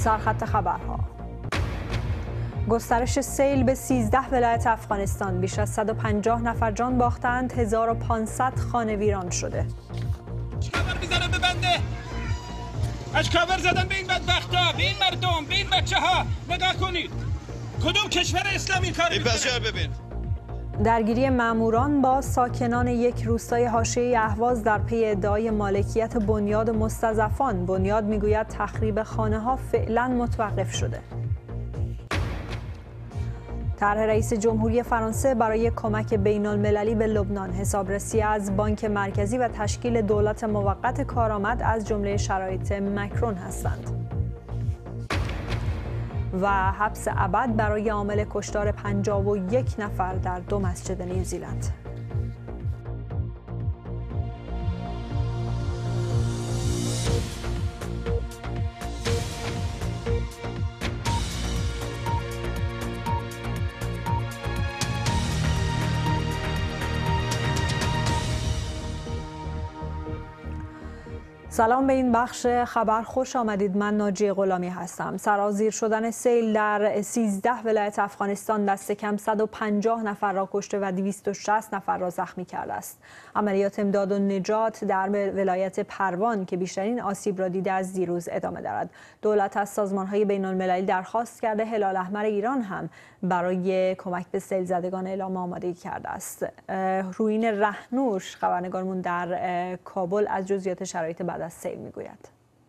سرخط خبرها: گسترش سیل به 13 ولایت افغانستان، بیش از 150 نفر جان باختند، 1500 خانه ویران شده. اشکاور میزنن به بنده، اشکاور زدن به این بدبختا، به این مردم، به این بچه ها. نگاه کنید کدوم کشور اسلامی کار میکنه؟ ببین. درگیری ماموران با ساکنان یک روستای حاشیه اهواز در پی ادعای مالکیت بنیاد مستضعفان. بنیاد میگوید تخریب خانه‌ها فعلا متوقف شده. طرح رئیس جمهوری فرانسه برای کمک بین‌المللی به لبنان، حسابرسی از بانک مرکزی و تشکیل دولت موقت کارآمد از جمله شرایط مکرون هستند. و حبس ابد برای عامل کشتار 51 نفر در 2 مسجد نیوزیلند. سلام به این بخش خبر، خوش آمدید. من ناجیه غلامی هستم. سرازیر شدن سیل در 13 ولایت افغانستان دست کم 150 نفر را کشته و 260 نفر را زخمی کرده است. عملیات امداد و نجات در ولایت پروان که بیشترین آسیب را دیده از دیروز ادامه دارد. دولت از سازمان‌های بین‌المللی درخواست کرده، هلال احمر ایران هم برای کمک به سیل زدگان اعلام آمادگی کرده است. رویین رهنوش خبرنگارمون در کابل از جزئیات شرایط بعد از سیل میگوید.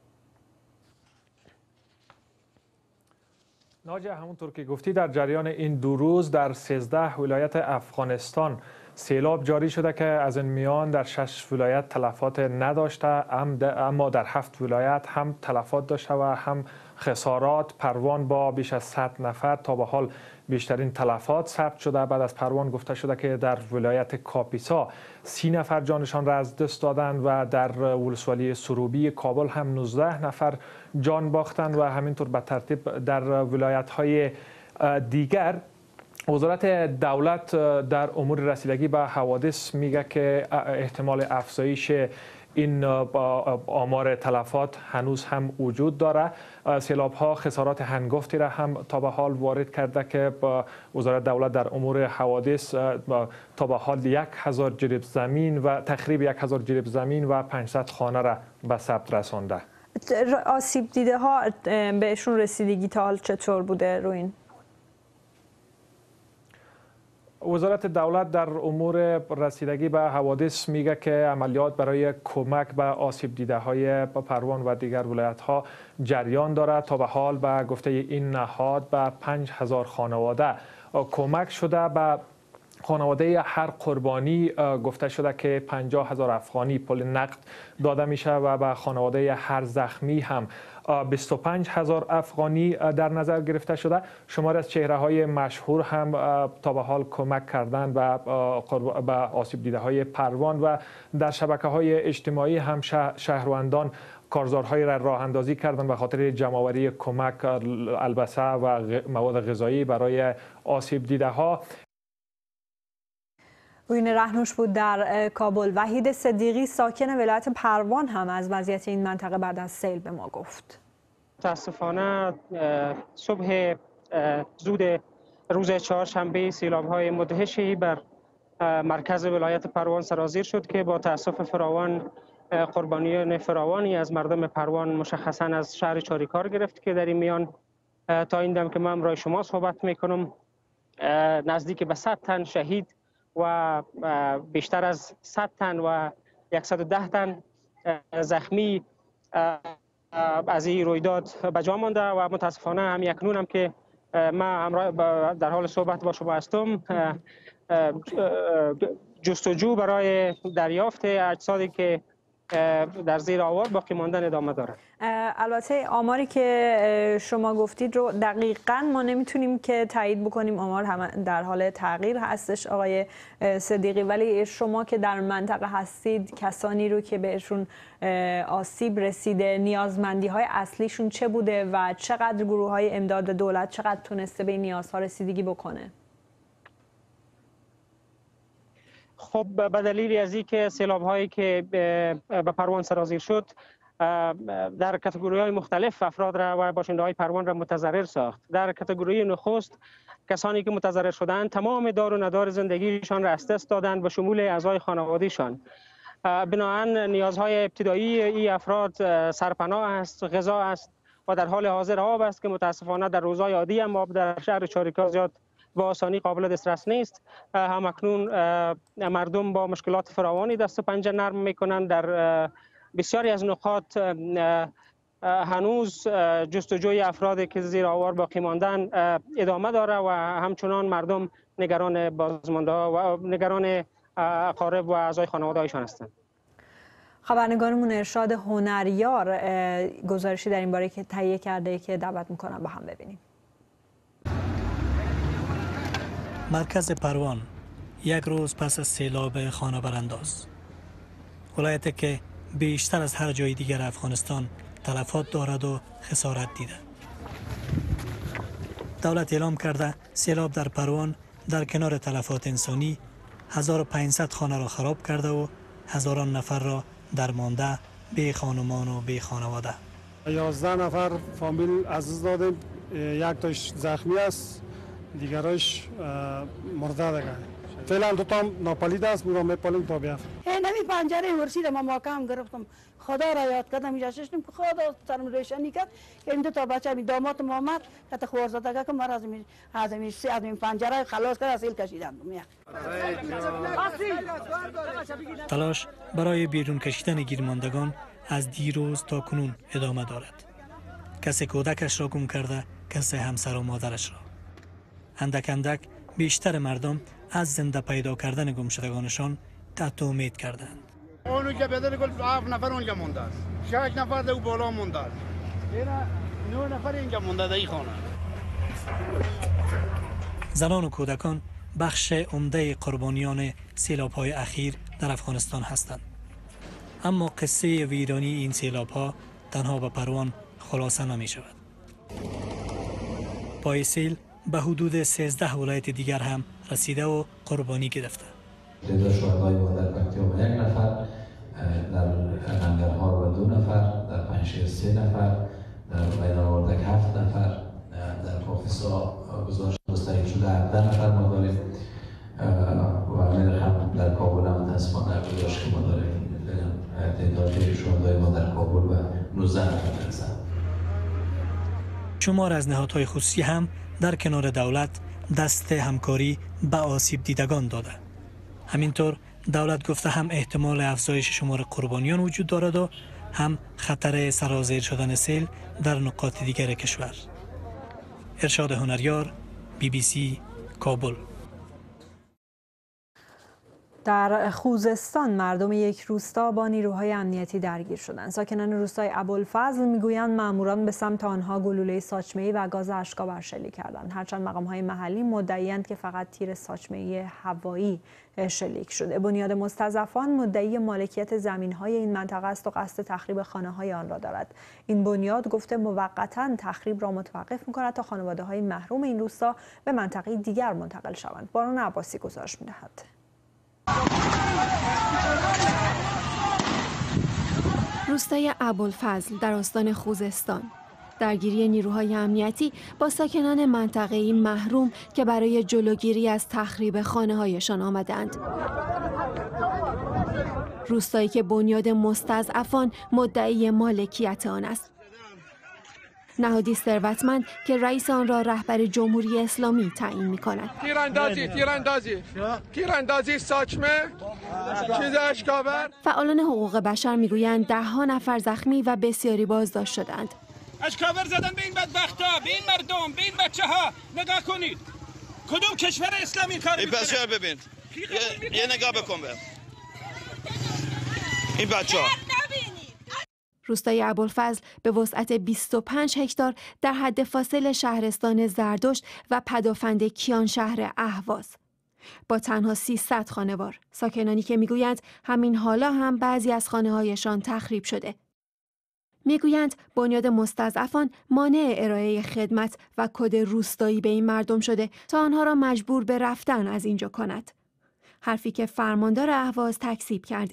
ناجیه، همونطور که گفتی در جریان این 2 روز در 13 ولایت افغانستان سیلاب جاری شده که از این میان در 6 ولایت تلفات نداشته، اما در 7 ولایت هم تلفات داشته و هم خسارات. پروان با بیش از 100 نفر تا به حال بیشترین تلفات ثبت شده. بعد از پروان گفته شده که در ولایت کاپیسا 30 نفر جانشان را از دست دادند و در ولسوالی سروبی کابل هم 19 نفر جان باختند و همینطور به ترتیب در ولایت‌های دیگر. وزارت دولت در امور رسیدگی به حوادث میگه که احتمال افزایش این آمار تلفات هنوز هم وجود داره. سیلاب ها خسارات هنگفتی را هم تا به حال وارد کرده که وزارت دولت در امور حوادث تا به حال 1000 جریب زمین و تخریب 1000 جریب زمین و 500 خانه را به ثبت رسانده. آسیب دیده ها بهشون رسیدگی تا حال چطور بوده روین؟ وزارت دولت در امور رسیدگی به حوادث میگه که عملیات برای کمک به آسیب دیده های پروان و دیگر ولایت ها جریان دارد. تا به حال به گفته این نهاد به 5000 خانواده کمک شده. به خانواده هر قربانی گفته شده که 50,000 افغانی پول نقد داده میشه و به خانواده هر زخمی هم 25,000 افغانی در نظر گرفته شده. شماری از چهره های مشهور هم تا به حال کمک کردن به آسیب دیده های پروان و در شبکه های اجتماعی هم شهروندان کارزارهای را راه اندازی کردن به خاطر جمع‌آوری کمک البسه و مواد غذایی برای آسیب دیده ها. رویین رهنوش بود در کابل. وحید صدیقی ساکن ولایت پروان هم از وضعیت این منطقه بعد از سیل به ما گفت. متاسفانه صبح زود روز چهارشنبه سیلاب‌های مدهشی بر مرکز ولایت پروان سرازیر شد که با تأسف فراوان قربانیان فراوانی از مردم پروان مشخصا از شهر چاریکار گرفت که در این میان تا این دم که من امروز شما صحبت میکنم نزدیک به 100 تن شهید و بیشتر از 100 تن و 110 تن زخمی از این رویداد به جا مانده و متاسفانه هم اکنون هم که من در حال صحبت با شما هستم جستجو برای دریافت اجسادی که در زیر آوار باقی ماندن ادامه دارد. البته آماری که شما گفتید رو دقیقاً ما نمیتونیم که تایید بکنیم، آمار هم در حال تغییر هستش آقای صدیقی، ولی شما که در منطقه هستید کسانی رو که بهشون آسیب رسیده نیازمندی های اصلیشون چه بوده و چقدر گروه های امداد دولت چقدر تونسته به نیازها رسیدگی بکنه؟ خب به دلیل از اینکه سیلاب هایی که به پروان سرازیر شد در کاتگوری‌های مختلف افراد را و باشنده‌های پروان را متضرر ساخت. در کاتگوری نخست کسانی که متضرر شدند تمام دار و ندار زندگیشان را از دست دادند به شمول اعضای خانواده‌شان. بنابراین نیازهای ابتدایی این افراد سرپناه است، غذا است و در حال حاضر آب است که متاسفانه در روزهای عادی هم آب در شهر چاریکار زیاد با آسانی قابل دسترس نیست. همکنون مردم با مشکلات فراوانی دست و پنجه نرم میکنند. در بسیاری از نقاط هنوز جستجوی افرادی که زیر آوار باقی ماندن ادامه داره و همچنان مردم نگران بازمانده‌ها و نگران اقارب و اعضای خانواده‌هایشان هستند. خبرنگارمون ارشاد هنریار گزارشی در این باره که تهیه کرده که دعوت میکنم با هم ببینیم. مرکز پروان یک روز پس از سیلاب خانه برانداز، ولایتی که بیشتر از هر جای دیگر افغانستان تلفات دارد و خسارت دیده. دولت اعلام کرده سیلاب در پروان در کنار تلفات انسانی 1500 خانه را خراب کرده و هزاران نفر را درمانده بی خانمان و بی خانواده. 11 نفر فامیل عزیز دادیم، یک تاش زخمی است، دیگرش مرده دیگه. فعلا دو تا ناپدید است، میرم میپالیم تا بیافت. نمی پنجره ورسید ما ماکم گرفتم، خدا را یاد کردم، اینجا ششتم که خدا سرم روشنی کرد که این دو تا بچه می داماد محمد که خوارزاده که مرا از این پنجره خلاص کرد اصیل کشیدند. تلاش برای بیرون کشیدن گیرماندگان از دیروز تا کنون ادامه دارد. کسی کودکش را گم کرده، کسی همسر و مادرش را. اندک اندک بیشتر مردم از زنده پیدا کردن گمشدگانشان تحت امید کردند. اونو که بدل گل 7 نفر اونجا مونده است، 6 نفر در بالا مونده است، 9 نفر اینجا مونده در این خانه. زنان و کودکان بخش عمده قربانیان سیلاب‌های اخیر در افغانستان هستند. اما قصه ویرانی این سیلاب‌ها تنها به پروان خلاصه نمی شود. پای سیل به حدود 13 ولایت دیگر هم رسیده و قربانی گرفته. تعداد شهدای ما در پکتیا 1 نفر، در ننگرهار 2 نفر، در پنجشیر 3 نفر، در بین‌الوردک 7 نفر، در کاخیسا گزارش مستقیم شده 17 نفر ما داریم و هم در کابل هم متاسفانه گزارش که ما داریم تعداد شهدای ما در کابل و 19 نفر میرسند. شمار از نهادهای خصوصی هم در کنار دولت دست همکاری به آسیب دیدگان داده. همینطور دولت گفته هم احتمال افزایش شمار قربانیان وجود دارد و هم خطر سرازیر شدن سیل در نقاط دیگر کشور. ارشاد هنریار، BBC، کابل. در خوزستان مردم یک روستا با نیروهای امنیتی درگیر شدند. ساکنان روستای ابوالفضل میگویند ماموران به سمت آنها گلوله ساچمه‌ای و گاز اشک‌آور شلیک کردند. هرچند مقام‌های محلی مدعی‌اند که فقط تیر ساچمه‌ای هوایی شلیک شده. بنیاد مستضعفان مدعی مالکیت زمین‌های این منطقه است و قصد تخریب خانه‌های آن را دارد. این بنیاد گفته موقتاً تخریب را متوقف می‌کند تا خانواده‌های محروم این روستا به منطقه دیگر منتقل شوند. باران عباسی گزارش می‌دهد. روستای ابوالفضل در استان خوزستان، درگیری نیروهای امنیتی با ساکنان منطقه‌ای محروم که برای جلوگیری از تخریب خانه‌هایشان آمدند. روستایی که بنیاد مستضعفان مدعی مالکیت آن است. نهادی ثروتمند که رئیس آن را رهبر جمهوری اسلامی تعیین می‌کند. تیراندازی ساچمه، چیز اشک‌آور. فعالان حقوق بشر میگویند ده‌ها نفر زخمی و بسیاری بازداشت شدند. اشک‌آور زدن به این بدبختا، به این مردم، به این بچه‌ها. نگاه کنید. کدوم کشور اسلامی کار می‌کنه؟ این بچه‌ها ببین. یه نگاه بکن به این بچه‌ها. روستای ابوالفضل به وسعت 25 هکتار در حد فاصل شهرستان زردشت و پدافند کیان شهر اهواز. با تنها 300 خانوار، ساکنانی که میگویند همین حالا هم بعضی از خانه‌هایشان تخریب شده. میگویند بنیاد مستضعفان مانع ارائه خدمت و کد روستایی به این مردم شده تا آنها را مجبور به رفتن از اینجا کند. حرفی که فرماندار اهواز تکذیب کرده.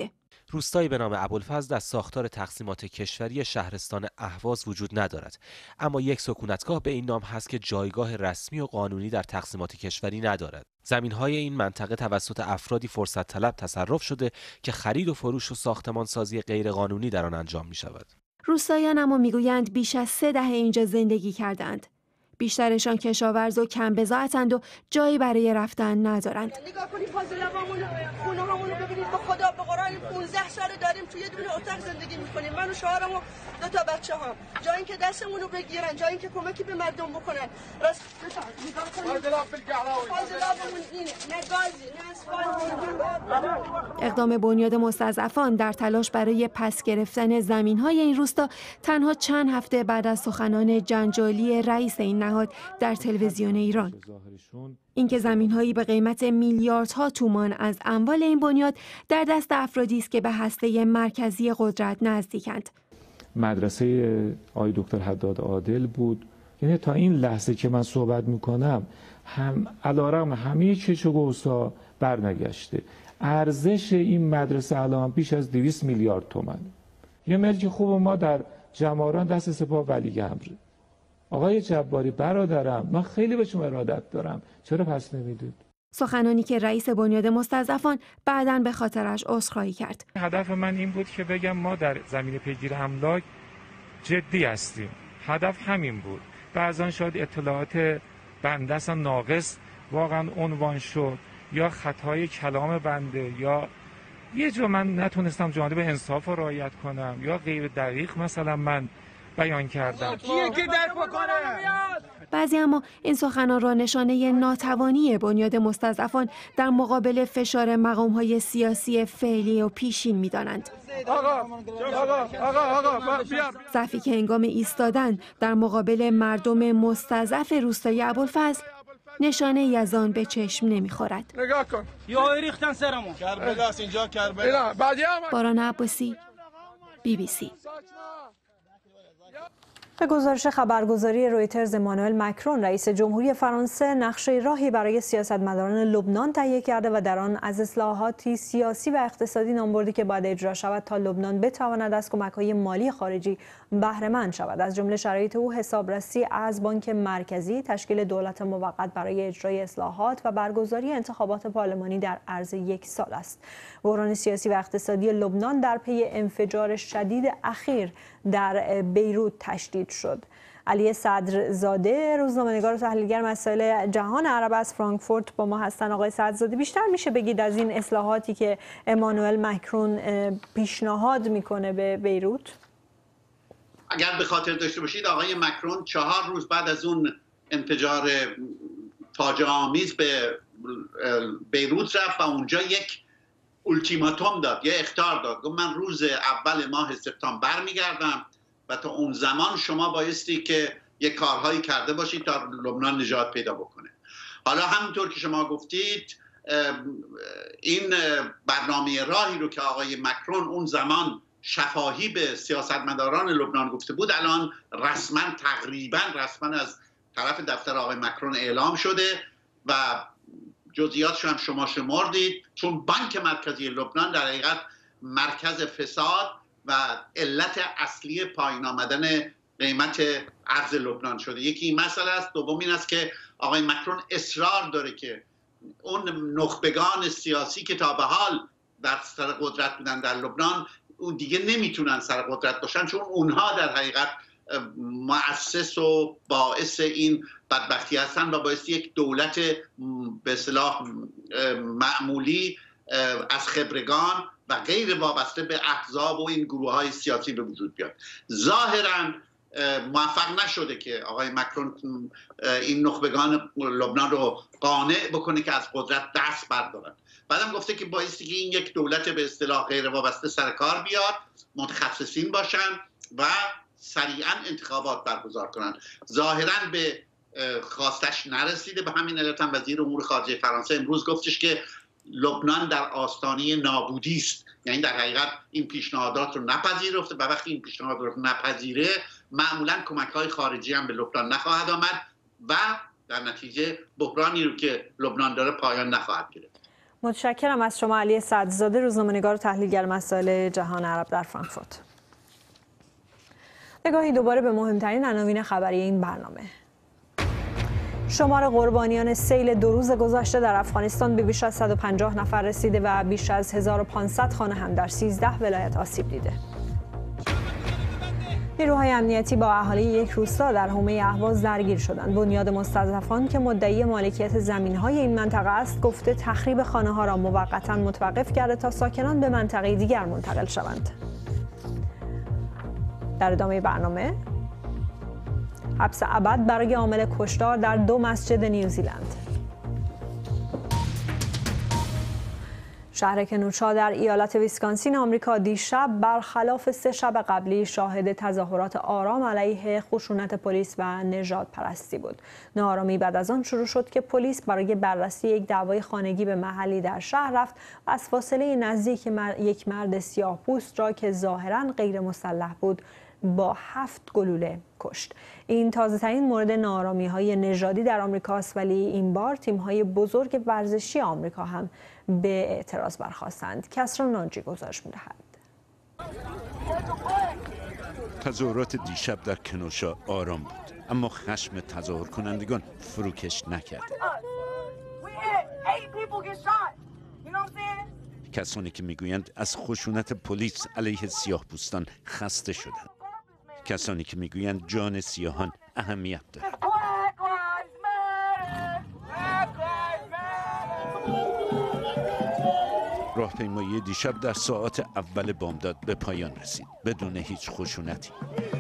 روستایی به نام ابوالفضل در ساختار تقسیمات کشوری شهرستان اهواز وجود ندارد، اما یک سکونتگاه به این نام هست که جایگاه رسمی و قانونی در تقسیمات کشوری ندارد. زمین‌های این منطقه توسط افرادی فرصت طلب تصرف شده که خرید و فروش و ساختمانسازی غیرقانونی در آن انجام می‌شود. روستاییان اما میگویند بیش از 3 دهه اینجا زندگی کردند. بیشترشان کشاورز و کم بضاعتند و جایی برای رفتن ندارند. نگاه کنید فاضلابامون خونه هامونو ببینید، به خدا به قرآن 15 سال داریم توی یه دونه اتاق زندگی میکنیم، من و شوهرم و 2 تا بچه‌هام. جای اینکه دستمون رو بگیرن، جای اینکه کمکی به مردم بکنن. راست نگاه کنید فاضلابامون اینه، نه گازی نه اسفالت. اقدام بنیاد مستضعفان در تلاش برای پس گرفتن زمین‌های این روستا تنها چند هفته بعد از سخنان جنجالی رئیس این نهاد در تلویزیون ایران، اینکه زمین‌هایی به قیمت میلیاردها تومان از اموال این بنیاد در دست افرادی است که به هسته مرکزی قدرت نزدیکند. مدرسه آقای دکتر حداد عادل بود. یعنی تا این لحظه که من صحبت میکنم علیرغم همه چش و گوسا برنگشته. ارزش این مدرسه الان بیش از 200 میلیارد تومان. یه ملک خوب ما در جماران دست سپاه ولیعمر. آقای جباری برادرم، من خیلی به شما ارادت دارم، چرا پس نمیدید؟ سخنانی که رئیس بنیاد مستضعفان بعداً به خاطرش عذرخواهی کرد. هدف من این بود که بگم ما در زمینه پیگیری املاک جدی هستیم. هدف همین بود. بعضا شاید اطلاعات بنده اصلا ناقص واقعا عنوان شد، یا خطای کلام بنده، یا یه جا من نتونستم جانب انصاف رو رعایت کنم، یا غیر دقیق مثلا من بیان کردم. بعضی اما این سخنان را نشانه ناتوانی بنیاد مستضعفان در مقابل فشار مقام‌های سیاسی فعلی و پیشین می‌دانند. ضعفی که هنگام ایستادن در مقابل مردم مستضعف روستای ابوالفضل نشانه ای از آن به چشم نمی‌خورد. نگاه کن. یا ریختن سرمون. کربلاس اینجا کربلا. باران عباسی، BBC. به گزارش خبرگزاری رویترز امانوئل مکرون رئیس جمهوری فرانسه نقشه راهی برای سیاستمداران لبنان تهیه کرده و در آن از اصلاحاتی سیاسی و اقتصادی نام برده که باید اجرا شود تا لبنان بتواند از کمک‌های مالی خارجی بهره مند شود. از جمله شرایط او حسابرسی از بانک مرکزی، تشکیل دولت موقت برای اجرای اصلاحات و برگزاری انتخابات پارلمانی در عرض 1 سال است. بحران سیاسی و اقتصادی لبنان در پی انفجار شدید اخیر در بیروت تشدید شد. علی صدرزاده روزنامه‌نگار و تحلیلگر مسائل جهان عرب از فرانکفورت با ما هستن. آقای صدرزاده، بیشتر میشه بگید از این اصلاحاتی که امانوئل مکرون پیشنهاد میکنه به بیروت؟ اگر به خاطر داشته باشید آقای مکرون 4 روز بعد از اون انفجار فاجعه آمیز به بیروت رفت و اونجا یک اولتیماتوم داد، یه اخطار داد. گفت من روز اول ماه سپتامبر برمیگردم و تا اون زمان شما بایستی که یک کارهایی کرده باشید تا لبنان نجات پیدا بکنه. حالا همونطور که شما گفتید این برنامه راهی رو که آقای مکرون اون زمان شفاهی به سیاستمداران لبنان گفته بود الان تقریبا رسما از طرف دفتر آقای مکرون اعلام شده و جزئیاتش هم شما شمردید، چون بانک مرکزی لبنان در حقیقت مرکز فساد و علت اصلی پایین آمدن قیمت ارز لبنان شده. یکی این مسئله است. دوم این است که آقای مکرون اصرار داره که اون نخبگان سیاسی که تا به حال در سر قدرت بودن در لبنان اون دیگه نمیتونن سر قدرت باشن، چون اونها در حقیقت مؤسس و باعث این بدبختی هستن و باعث یک دولت به اصطلاح معمولی از خبرگان و غیر وابسته به احزاب و این گروه های سیاسی به وجود بیاد. ظاهرا موفق نشده که آقای مکرون این نخبگان لبنان رو قانع بکنه که از قدرت دست بردارن. بعدم گفته که بایستی که این یک دولت به اصطلاح غیر وابسته سر کار بیاد، متخصصین باشن و سریعا انتخابات برگزار کنن. ظاهرا به خواستش نرسیده. به همین علت هم وزیر امور خارجه فرانسه امروز گفتش که لبنان در آستانه نابودی است، یعنی در حقیقت این پیشنهادات رو نپذیرفته و وقتی این پیشنهادات رو نپذیره معمولا کمک‌های خارجی هم به لبنان نخواهد آمد و در نتیجه بحرانی رو که لبنان داره پایان نخواهد گرفت. متشکرم از شما علی صدرزاده، روزنامه‌نگار و تحلیلگر مسائل جهان عرب در فرانکفورت. نگاهی دوباره به مهمترین عناوین خبری این برنامه. شمار قربانیان سیل 2 روز گذشته در افغانستان به بیش از 150 نفر رسیده و بیش از 1500 خانه هم در 13 ولایت آسیب دیده. نیروهای امنیتی با اهالی یک روستا در حومه اهواز درگیر شدند. بنیاد مستضعفان که مدعی مالکیت زمین‌های این منطقه است، گفته تخریب خانه‌ها را موقتا متوقف کرده تا ساکنان به منطقه دیگر منتقل شوند. در ادامه برنامه، حبس ابد برای عامل کشتار در 2 مسجد نیوزیلند. شهر کنوشا در ایالت ویسکانسین آمریکا دیشب برخلاف 3 شب قبلی شاهد تظاهرات آرام علیه خشونت پلیس و نژاد پرستی بود. ناآرامی بعد از آن شروع شد که پلیس برای بررسی یک دعوای خانگی به محلی در شهر رفت و از فاصله نزدیک یک مرد سیاه‌پوست را که ظاهراً غیر مسلح بود با 7 گلوله کشت. این تازه‌ترین مورد ناآرامی‌های نژادی در آمریکا است، ولی این بار تیم‌های بزرگ ورزشی آمریکا هم به اعتراض برخاستند. کسرا ناجی گزارش می‌دهد. تظاهرات دیشب در کنوشا آرام بود، اما خشم تظاهر کنندگان فروکش نکرد. کسانی که میگویند از خشونت پلیس علیه سیاه‌پوستان خسته شدند. کسانی که میگویند جان سیاهان اهمیت دارد. راهپیمایی دیشب در ساعات اول بامداد به پایان رسید بدون هیچ خشونتی.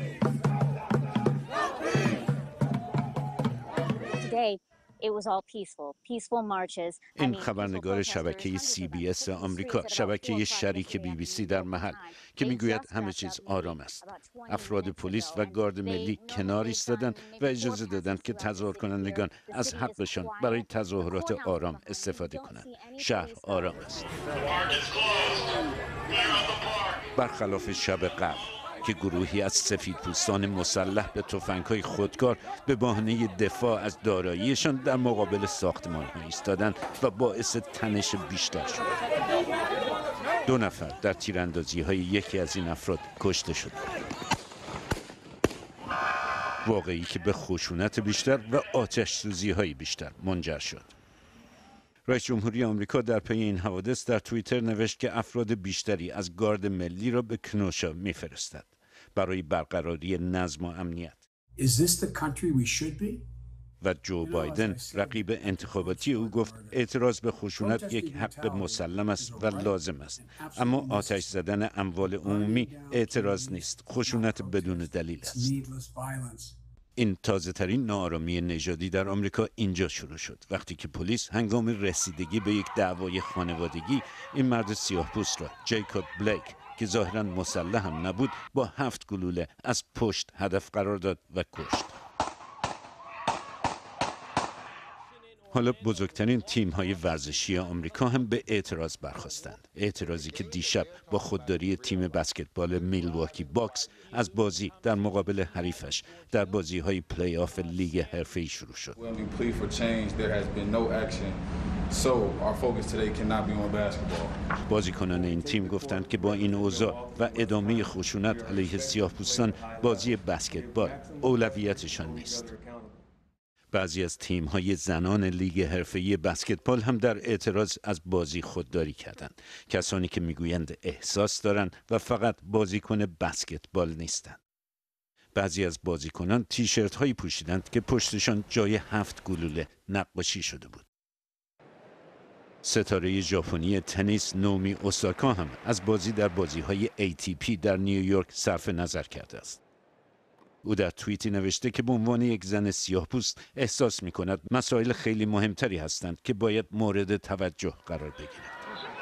این خبرنگار شبکه CBS آمریکا، شبکه شریک BBC در محل، که میگوید همه چیز آرام است. افراد پلیس و گارد ملی کنار ایستادند و اجازه دادند که تظاهر کنندگان از حقشان برای تظاهرات آرام استفاده کنند. شهر آرام است. برخلاف شب قبل که گروهی از سفیدپوستان مسلح به تفنگ‌های خودکار به بهانه دفاع از داراییشان در مقابل ساختمان‌ها ایستادند و باعث تنش بیشتر شد. 2 نفر در تیراندازی‌های یکی از این افراد کشته شدند. واقعی که به خشونت بیشتر و آتش‌سوزی‌های بیشتر منجر شد. رئیس جمهوری آمریکا در پی این حوادث در توییتر نوشت که افراد بیشتری از گارد ملی را به کنوشا می‌فرستد برای برقراری نظم و امنیت. و جو بایدن، رقیب انتخاباتی او، گفت اعتراض به خشونت یک حق مسلم است و لازم است، اما آتش زدن اموال عمومی اعتراض نیست، خشونت بدون دلیل است. این تازه‌ترین ناآرامی نژادی در آمریکا اینجا شروع شد وقتی که پلیس هنگام رسیدگی به یک دعوای خانوادگی این مرد سیاه‌پوست را، جیکوب بلیک، که ظاهراً مسلح هم نبود، با 7 گلوله از پشت هدف قرار داد و کشت. حالا بزرگترین تیم‌های ورزشی آمریکا هم به اعتراض برخاستند. اعتراضی که دیشب با خودداری تیم بسکتبال میلواکی باکس از بازی در مقابل حریفش در بازی‌های پلی آف لیگ حرفه‌ای شروع شد. بازیکنان این تیم گفتند که با این اوضاع و ادامه خشونت علیه سیاه‌پوستان بازی بسکتبال اولویتشان نیست. بعضی از تیم‌های زنان لیگ حرفه‌ای بسکتبال هم در اعتراض از بازی خودداری کردند. کسانی که میگویند احساس دارند و فقط بازیکن بسکتبال نیستند. بعضی از بازیکنان تیشرت‌هایی پوشیدند که پشتشان جای 7 گلوله نقاشی شده بود. ستاره ژاپنی تنیس نومی اوساکا هم از بازی در بازی‌های ATP در نیویورک صرف نظر کرده است. او در توییتی نوشته که به عنوان یک زن سیاه‌پوست احساس می‌کند مسائل خیلی مهمتری هستند که باید مورد توجه قرار بگیرند.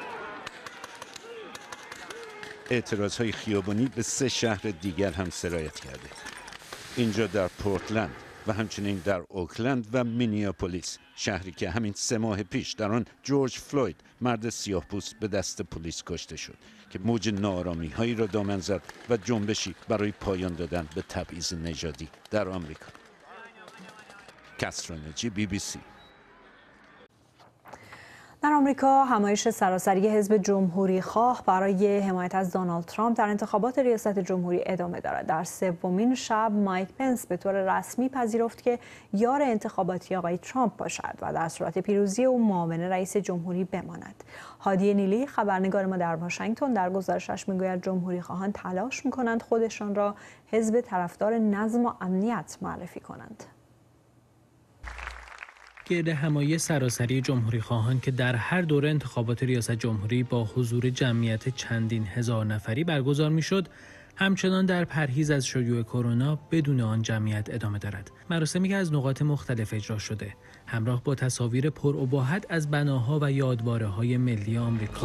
اعتراض‌های خیابانی به 3 شهر دیگر هم سرایت کرده. اینجا در پورتلند و همچنین در اوکلند و مینیاپولیس، شهری که همین 3 ماه پیش در آن جورج فلوید، مرد سیاه‌پوست، به دست پلیس کشته شد که موج ناآرامی‌هایی را دامن زد و جنبشی برای پایان دادن به تبعیض نژادی در آمریکا. کسرا ناجی، BBC. در آمریکا همایش سراسری حزب جمهوری خواه برای حمایت از دونالد ترامپ در انتخابات ریاست جمهوری ادامه دارد. در سومین شب مایک پنس به طور رسمی پذیرفت که یار انتخاباتی آقای ترامپ باشد و در صورت پیروزی او معاون رئیس جمهوری بماند. هادی نیلی خبرنگار ما در واشنگتن در گزارشش میگوید جمهوری خواهان تلاش میکنند خودشان را حزب طرفدار نظم و امنیت معرفی کنند. گرد همایی سراسری جمهوری خواهان که در هر دوره انتخابات ریاست جمهوری با حضور جمعیت چندین هزار نفری برگزار میشد، همچنان در پرهیز از شیوع کرونا بدون آن جمعیت ادامه دارد. مراسمی که از نقاط مختلف اجرا شده، همراه با تصاویر پرابهت از بناها و یادواره‌های ملی آمریکا.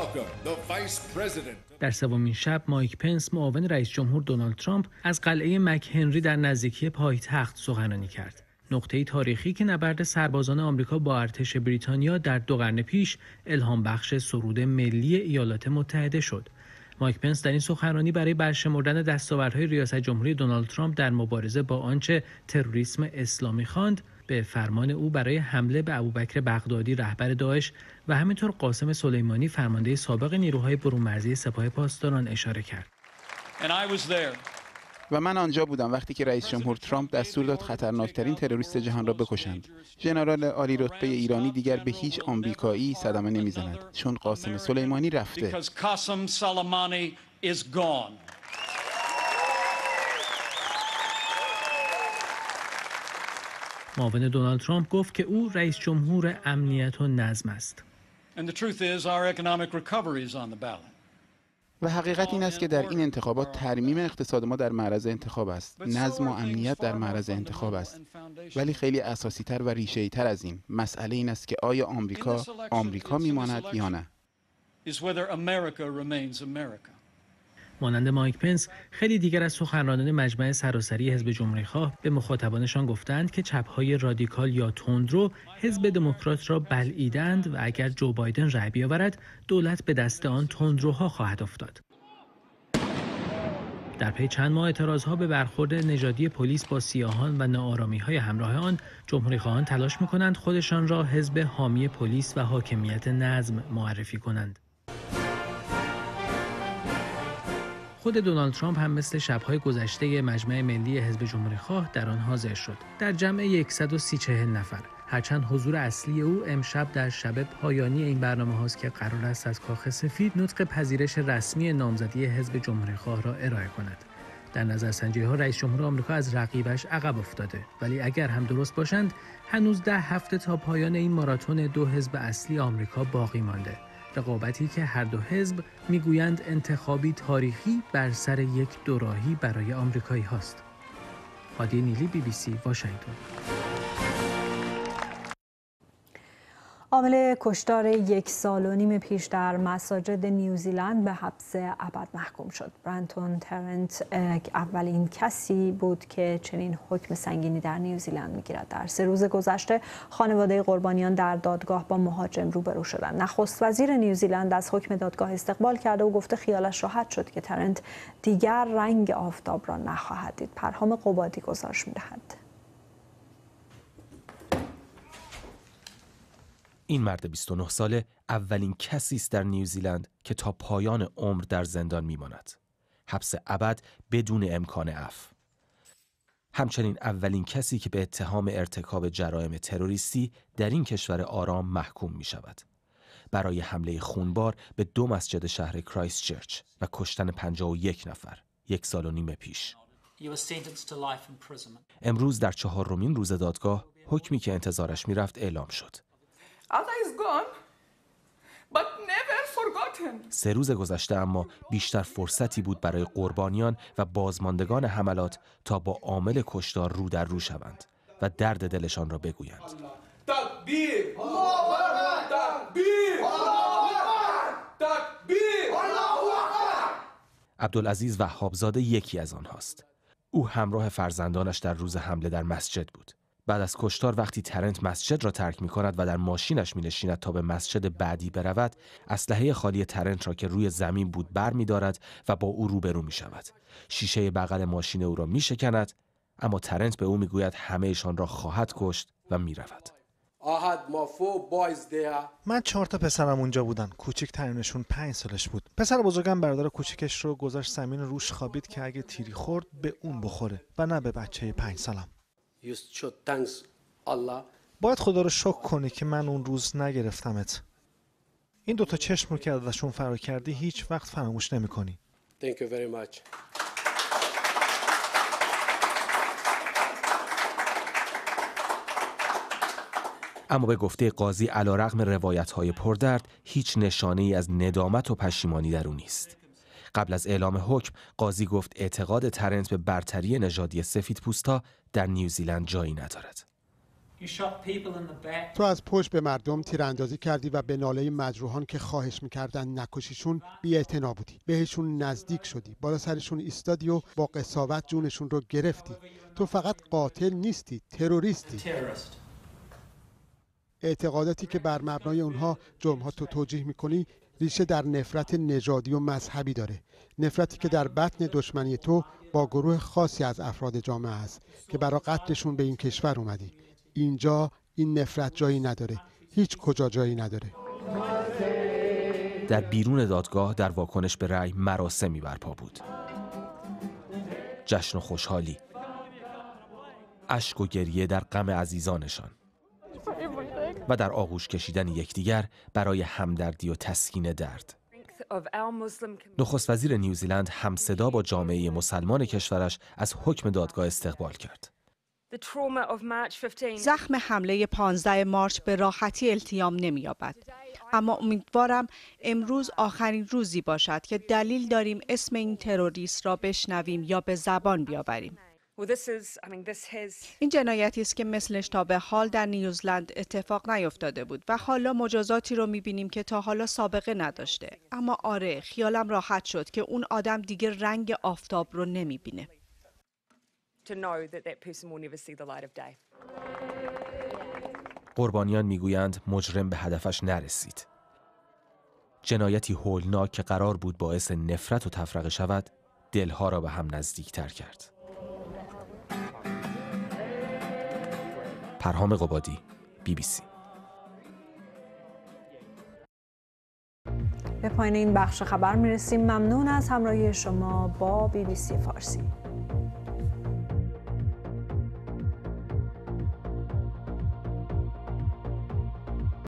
در سومین شب مایک پنس معاون رئیس جمهور دونالد ترامپ از قلعه مک هنری در نزدیکی پایتخت سخنرانی کرد. نقطه‌ای تاریخی که نبرد سربازان آمریکا با ارتش بریتانیا در 2 قرن پیش الهام بخش سرود ملی ایالات متحده شد. مایک پنس در این سخنرانی برای برشمردن دستاوردهای ریاست جمهوری دونالد ترامپ در مبارزه با آنچه تروریسم اسلامی خواند، به فرمان او برای حمله به ابوبکر بغدادی رهبر داعش و همینطور قاسم سلیمانی فرمانده سابق نیروهای برون‌مرزی سپاه پاسداران اشاره کرد. و من آنجا بودم وقتی که رئیس جمهور ترامپ دستور داد خطرناکترین تروریست جهان را بکشند. ژنرال عالی رتبه ایرانی دیگر به هیچ آمریکایی صدمه نمیزند چون قاسم سلیمانی رفته. معاون دونالد ترامپ گفت که او رئیس جمهور امنیت و نظم است. و حقیقت این است که در این انتخابات ترمیم اقتصاد ما در معرض انتخاب است. نظم و امنیت در معرض انتخاب است. ولی خیلی اساسی تر و ریشه‌ای تر از این مسئله این است که آیا آمریکا میماند یا نه؟ مانند مایک پنس، خیلی دیگر از سخنرانان مجمع سراسری حزب جمهوری‌خواه به مخاطبانشان گفتند که چپ‌های رادیکال یا تندرو حزب دموکرات را بلعیدند و اگر جو بایدن رأی بیاورد، دولت به دست آن تندروها خواهد افتاد. در پی چند ماه اعتراضها به برخورد نژادی پلیس با سیاهان و ناآرامی‌های همراه آن، جمهوری‌خواهان تلاش می‌کنند خودشان را حزب حامی پلیس و حاکمیت نظم معرفی کنند. خود دونالد ترامپ هم مثل شب‌های گذشته مجمع ملی حزب جمهوری‌خواه در آن حاضر شد. در جمع 130 نفر. هرچند حضور اصلی او امشب در شب پایانی این برنامه هاست که قرار است از کاخ سفید نطق پذیرش رسمی نامزدی حزب جمهوری‌خواه را ارائه کند. در نظرسنجی‌ها رئیس جمهور آمریکا از رقیبش عقب افتاده، ولی اگر هم درست باشند هنوز 10 هفته تا پایان این ماراتون 2 حزب اصلی آمریکا باقی مانده. رقابتی که هر دو حزب میگویند انتخابی تاریخی بر سر یک دوراهی برای آمریکایی هاست. هادی نیلی، BBC، واشنگتن. عامل کشتار 1 سال و نیم پیش در مساجد نیوزیلند به حبس ابد محکوم شد. برانتون ترنت اولین کسی بود که چنین حکم سنگینی در نیوزیلند میگیرد. در 3 روز گذشته خانواده قربانیان در دادگاه با مهاجم روبرو شدند. نخست وزیر نیوزیلند از حکم دادگاه استقبال کرده و گفته خیالش راحت شد که ترنت دیگر رنگ آفتاب را نخواهد دید. پرهام قبادی گزارش می‌دهد. این مرد 29 ساله اولین کسی است در نیوزیلند که تا پایان عمر در زندان میماند. حبس ابد بدون امکان عفو. همچنین اولین کسی که به اتهام ارتکاب جرایم تروریستی در این کشور آرام محکوم می شود. برای حمله خونبار به 2 مسجد شهر کرایستچرچ و کشتن 51 نفر 1 سال و نیم پیش. امروز در 4مین روز دادگاه حکمی که انتظارش می رفت اعلام شد. 3 روز گذشته اما بیشتر فرصتی بود برای قربانیان و بازماندگان حملات تا با عامل کشتار رو در رو شوند و درد دلشان را بگویند. تکبیر! عبدالعزیز وهابزاده یکی از آنهاست. او همراه فرزندانش در روز حمله در مسجد بود. بعد از کشتار وقتی ترنت مسجد را ترک می کند و در ماشینش می نشیند تا به مسجد بعدی برود، اسلحه خالی ترنت را که روی زمین بود بر می دارد و با او روبرو می شود. شیشه بغل ماشین او را می شکند، اما ترنت به او می گوید همه‌شان را خواهد کشت و می رود. من 4 تا پسرم اونجا بودن. کوچکترینشون 5 سالش بود. پسر بزرگم برادر کوچکش رو گذاشت زمین روش خوابید که اگه تیری خورد به اون بخوره و نه به بچه 5 سالم. باید خدا رو شکر کنی که من اون روز نگرفتمت. این 2 تا چشم رو که ازشون فرار کردی هیچ وقت فراموش نمی‌کنی. Thank you very much. اما به گفته قاضی علیرغم روایت‌های پردرد هیچ نشانه‌ای از ندامت و پشیمانی در او نیست. قبل از اعلام حکم قاضی گفت اعتقاد ترنت به برتری نژادی سفیدپوستا در نیوزیلند جایی ندارد. تو از پشت به مردم تیراندازی کردی و به ناله مجروحان که خواهش میکردن نکشیشون بی‌اعتنا بودی. بهشون نزدیک شدی، بالا سرشون ایستادی و با قساوت جونشون رو گرفتی. تو فقط قاتل نیستی، تروریستی. اعتقاداتی که بر مبنای اونها جرم‌ها تو توجیه میکنی ریشه در نفرت نژادی و مذهبی داره. نفرتی که در بطن دشمنی تو با گروه خاصی از افراد جامعه است که برای قتلشون به این کشور اومدی. اینجا این نفرت جایی نداره، هیچ کجا جایی نداره. در بیرون دادگاه در واکنش به رأی مراسمی برپا بود. جشن و خوشحالی، اشک و گریه در غم عزیزانشان و در آغوش کشیدن یکدیگر برای همدردی و تسکین درد. نخست وزیر نیوزیلند همصدا با جامعه مسلمان کشورش از حکم دادگاه استقبال کرد. زخم حمله 15 مارچ به راحتی التیام نمی‌یابد. اما امیدوارم امروز آخرین روزی باشد که دلیل داریم اسم این تروریست را بشنویم یا به زبان بیاوریم. این جنایتی است که مثلش تا به حال در نیوزلند اتفاق نیفتاده بود و حالا مجازاتی رو می‌بینیم که تا حالا سابقه نداشته. اما آره، خیالم راحت شد که اون آدم دیگه رنگ آفتاب رو نمی‌بینه. قربانیان میگویند مجرم به هدفش نرسید. جنایتی هولناک که قرار بود باعث نفرت و تفرقه شود، دلها را به هم نزدیکتر کرد. پرهام قبادی، BBC. به پایان این بخش خبر میرسیم. ممنون از همراهی شما با BBC فارسی.